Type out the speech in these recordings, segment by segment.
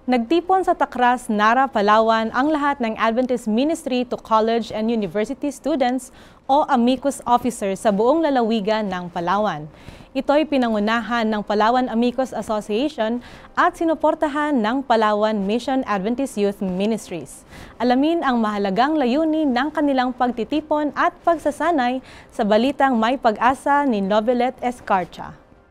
Nagtipon sa Tacras, Nara, Palawan ang lahat ng Adventist Ministry to College and University Students o Amicus Officers sa buong lalawigan ng Palawan. Ito'y pinangunahan ng Palawan Amicus Association at sinuportahan ng Palawan Mission Adventist Youth Ministries. Alamin ang mahalagang layunin ng kanilang pagtitipon at pagsasanay sa balitang may pag-asa ni Novelet Escarcha.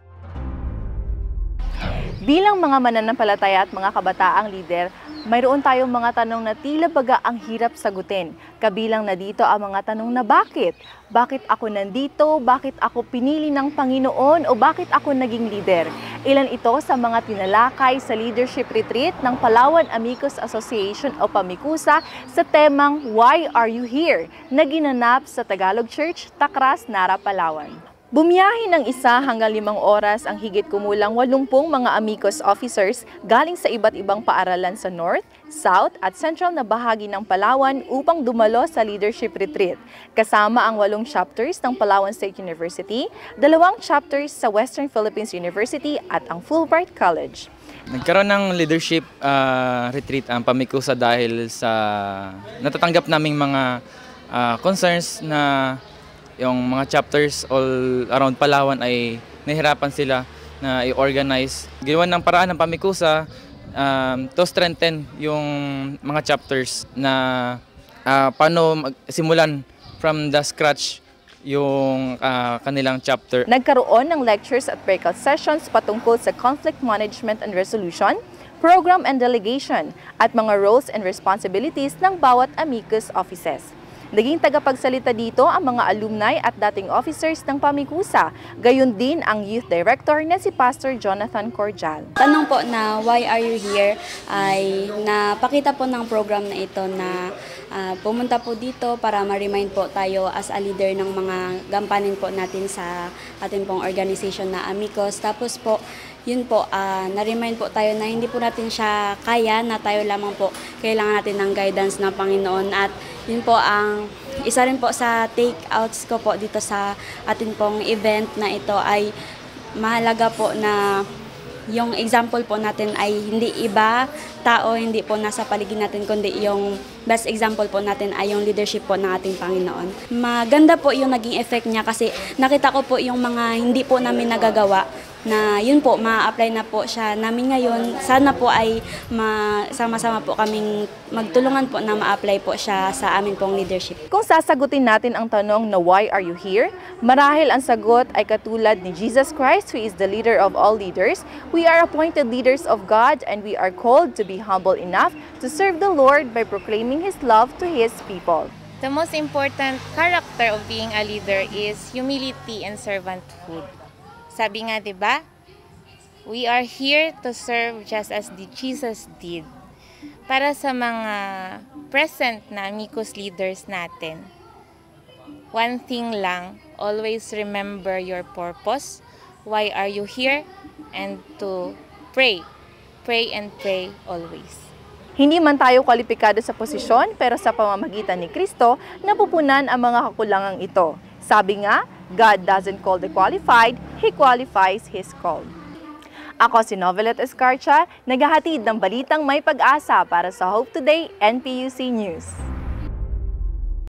Bilang mga mananampalataya at mga kabataang lider, mayroon tayong mga tanong na tila baga ang hirap sagutin. Kabilang na dito ang mga tanong na bakit? Bakit ako nandito? Bakit ako pinili ng Panginoon? O bakit ako naging leader? Ilan ito sa mga tinalakay sa leadership retreat ng Palawan Amicus Association o Pamikusa sa temang Why Are You Here? Na ginanap sa Tagalog Church, Tacras, Nara, Palawan. Bumiyahe ng 1 hanggang 5 oras ang higit kumulang 80 mga Amicus officers galing sa iba't ibang paaralan sa North, South at Central na bahagi ng Palawan upang dumalo sa leadership retreat. Kasama ang 8 chapters ng Palawan State University, 2 chapters sa Western Philippines University at ang Fulbright College. Nagkaroon ng leadership retreat ang Pamikusa dahil sa natatanggap naming mga concerns na yung mga chapters all around Palawan ay nahihirapan sila na i-organize. Ginawa ng paraan ng Pamikusa to strengthen yung mga chapters na paano simulan from the scratch yung kanilang chapter. Nagkaroon ng lectures at breakout sessions patungkol sa conflict management and resolution, program and delegation, at mga roles and responsibilities ng bawat Amicus offices. Naging tagapagsalita dito ang mga alumni at dating officers ng Pamikusa. Gayon din ang youth director na si Pastor Jonathan Cordial. Tanong po na why are you here ay napakita po ng program na ito na pumunta po dito para ma-remind po tayo as a leader ng mga gampanin po natin sa ating pong organization na Amicus. Tapos po, yun po, na-remind po tayo na hindi po natin siya kaya, na tayo lamang po kailangan natin ng guidance ng Panginoon. At yun po ang isa rin po sa take-outs ko po dito sa ating pong event na ito ay mahalaga po na yung example po natin ay hindi iba tao, hindi po nasa paligid natin, kundi yung best example po natin ay yung leadership po ng ating Panginoon. Maganda po yung naging effect niya kasi nakita ko po yung mga hindi po namin nagagawa na yun po, ma-apply na po siya namin ngayon. Sana po ay sama-sama po kaming magtulungan po na ma-apply po siya sa amin pong leadership. Kung sasagutin natin ang tanong na why are you here, marahil ang sagot ay katulad ni Jesus Christ, who is the leader of all leaders. We are appointed leaders of God and we are called to be humble enough to serve the Lord by proclaiming His love to His people. The most important character of being a leader is humility and servanthood. Sabi nga, 'di ba? We are here to serve just as Jesus did. Para sa mga present na Amicus leaders natin, one thing lang, always remember your purpose. Why are you here? And to pray. Pray and pray always. Hindi man tayo kwalipikado sa posisyon, pero sa pamamagitan ni Kristo, napupunan ang mga kakulangang ito. Sabi nga, God doesn't call the qualified, He qualifies His called. Ako si Novelet Escarcha, naghahatid ng balitang may pag-asa para sa Hope Today NPUC News.